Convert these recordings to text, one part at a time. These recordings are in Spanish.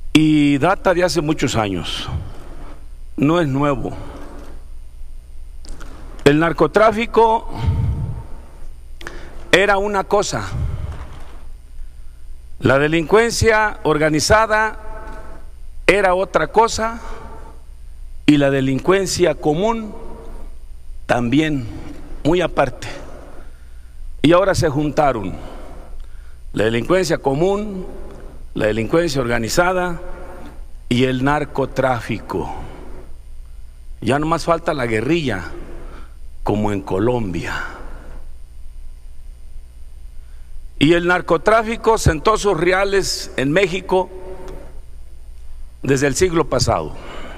y data de hace muchos años, no es nuevo. El narcotráfico era una cosa, la delincuencia organizada era otra cosa y la delincuencia común también muy aparte. Y ahora se juntaron la delincuencia común, la delincuencia organizada y el narcotráfico. Ya no más falta la guerrilla, como en Colombia. Y el narcotráfico sentó sus reales en México desde el siglo pasado.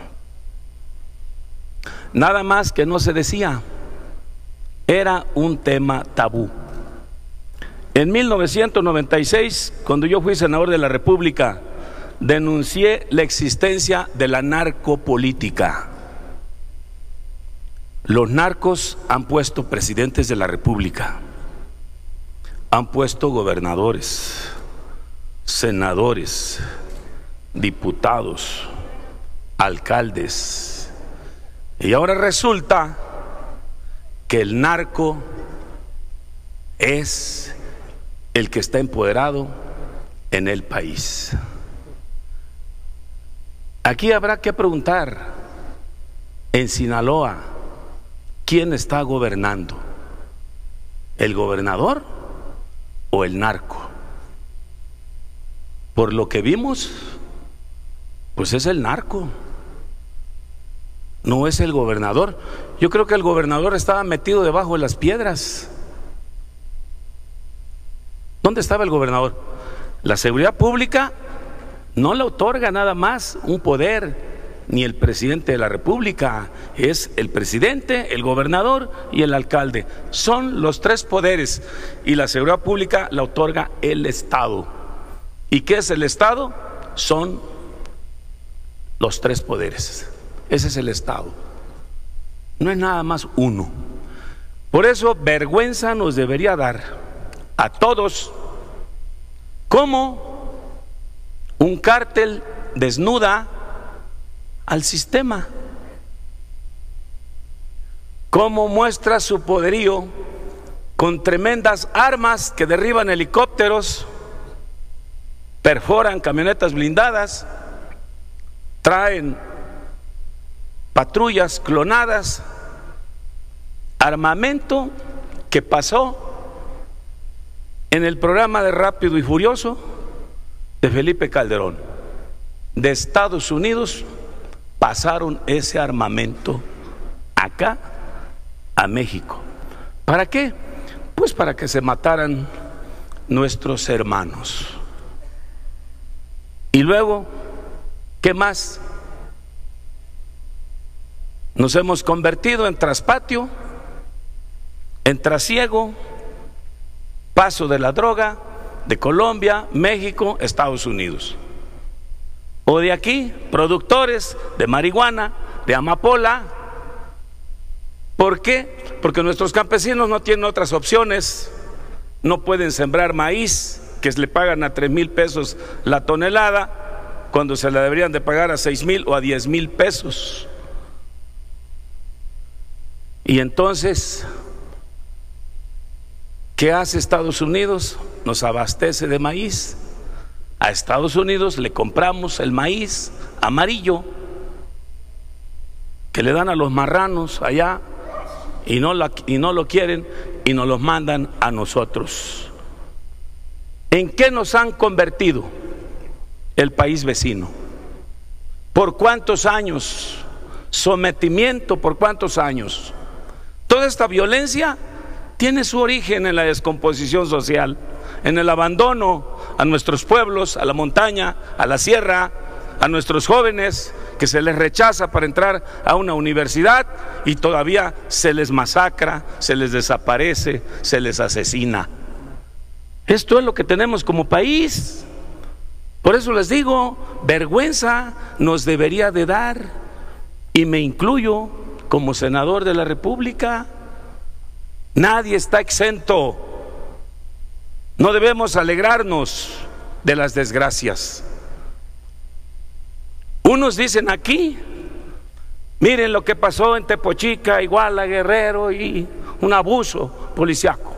Nada más que no se decía, era un tema tabú. En 1996, cuando yo fui senador de la República, denuncié la existencia de la narcopolítica. Los narcos han puesto presidentes de la República, han puesto gobernadores, senadores, diputados, alcaldes, y ahora resulta que el narco es el que está empoderado en el país. Aquí habrá que preguntar, en Sinaloa, ¿quién está gobernando? ¿El gobernador o el narco? Por lo que vimos, pues es el narco, no es el gobernador. Yo creo que el gobernador estaba metido debajo de las piedras. ¿Dónde estaba el gobernador? La seguridad pública no le otorga nada más un poder, ni el presidente de la República, es el presidente, el gobernador y el alcalde. Son los tres poderes y la seguridad pública la otorga el Estado. ¿Y qué es el Estado? Son los tres poderes. Ese es el Estado. No es nada más uno. Por eso vergüenza nos debería dar a todos cómo un cártel desnuda al sistema, cómo muestra su poderío con tremendas armas que derriban helicópteros, perforan camionetas blindadas, traen patrullas clonadas, armamento que pasó en el programa de Rápido y Furioso de Felipe Calderón. De Estados Unidos pasaron ese armamento acá a México. ¿Para qué? Pues para que se mataran nuestros hermanos. Y luego, ¿qué más? Nos hemos convertido en traspatio, en trasiego, paso de la droga de Colombia, México, Estados Unidos. O de aquí, productores de marihuana, de amapola. ¿Por qué? Porque nuestros campesinos no tienen otras opciones. No pueden sembrar maíz, que le pagan a 3,000 pesos la tonelada, cuando se la deberían de pagar a 6,000 o a 10,000 pesos. Y entonces, ¿qué hace Estados Unidos? Nos abastece de maíz. A Estados Unidos le compramos el maíz amarillo que le dan a los marranos allá y no lo quieren y nos los mandan a nosotros. ¿En qué nos han convertido el país vecino? ¿Por cuántos años? ¿Sometimiento por cuántos años? Toda esta violencia tiene su origen en la descomposición social, en el abandono a nuestros pueblos, a la montaña, a la sierra, a nuestros jóvenes que se les rechaza para entrar a una universidad y todavía se les masacra, se les desaparece, se les asesina. Esto es lo que tenemos como país. Por eso les digo, vergüenza nos debería de dar, y me incluyo como senador de la República. Nadie está exento. No debemos alegrarnos de las desgracias. Unos dicen aquí, miren lo que pasó en Tepochica, Iguala, Guerrero, y un abuso policiaco.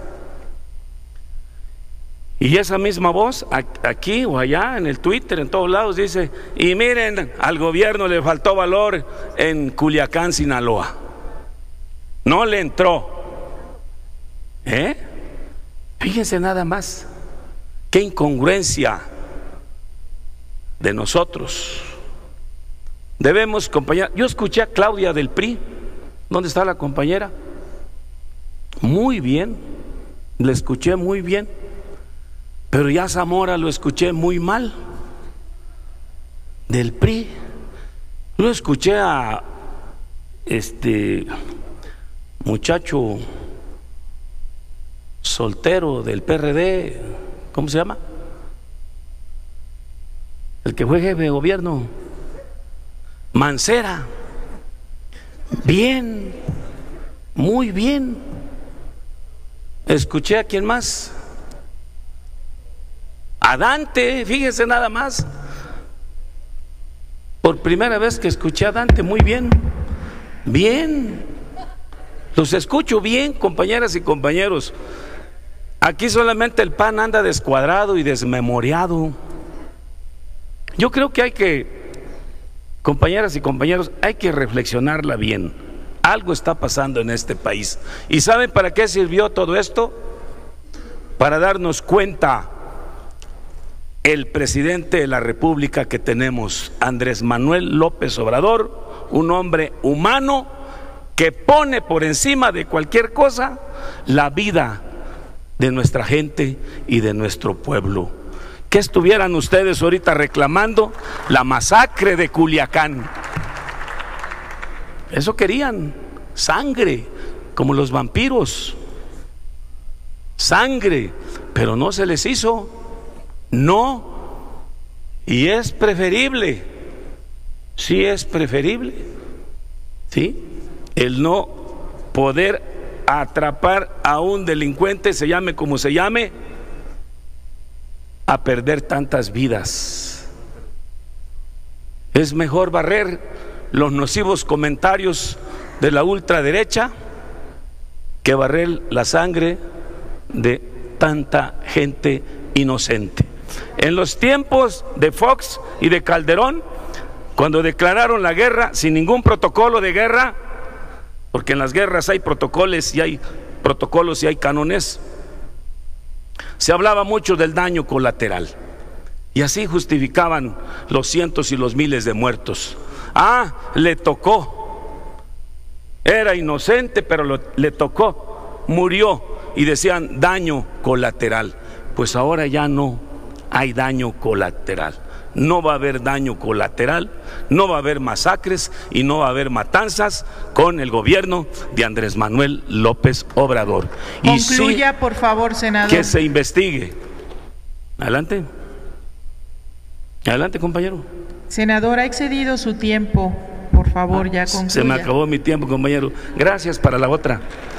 Y esa misma voz aquí o allá en el Twitter, en todos lados, dice, y miren, al gobierno le faltó valor en Culiacán, Sinaloa. No le entró. Fíjense nada más, qué incongruencia de nosotros. Debemos, compañera, yo escuché a Claudia del PRI, ¿dónde está la compañera? Muy bien, le escuché muy bien. Pero ya Zamora lo escuché muy mal, del PRI. Lo escuché a muchacho soltero del PRD, ¿cómo se llama? El que fue jefe de gobierno, Mancera. Bien, muy bien. Escuché a quién más, a Dante, fíjese nada más. Por primera vez que escuché a Dante, muy bien. Bien. Los escucho bien, compañeras y compañeros. Aquí solamente el PAN anda descuadrado y desmemoriado. Yo creo que hay que, compañeras y compañeros, hay que reflexionarla bien. Algo está pasando en este país. ¿Y saben para qué sirvió todo esto? Para darnos cuenta el presidente de la República que tenemos, Andrés Manuel López Obrador, un hombre humano que pone por encima de cualquier cosa la vida de nuestra gente y de nuestro pueblo. ¿Qué estuvieran ustedes ahorita reclamando? La masacre de Culiacán. Eso querían, sangre, como los vampiros, sangre, pero no se les hizo. No, y es preferible, sí es preferible, ¿sí? El no poder atrapar a un delincuente, se llame como se llame, a perder tantas vidas. Es mejor barrer los nocivos comentarios de la ultraderecha que barrer la sangre de tanta gente inocente. En los tiempos de Fox y de Calderón, cuando declararon la guerra sin ningún protocolo de guerra, porque en las guerras hay protocolos y hay cánones, se hablaba mucho del daño colateral y así justificaban los cientos y los miles de muertos. Le tocó, era inocente, pero le tocó, murió, y decían daño colateral. Pues ahora ya no hay daño colateral, no va a haber daño colateral, no va a haber masacres y no va a haber matanzas con el gobierno de Andrés Manuel López Obrador. Concluya, por favor, senador. Que se investigue. Adelante. Adelante, compañero. Senador, ha excedido su tiempo. Por favor, ya concluya. Se me acabó mi tiempo, compañero. Gracias, para la otra.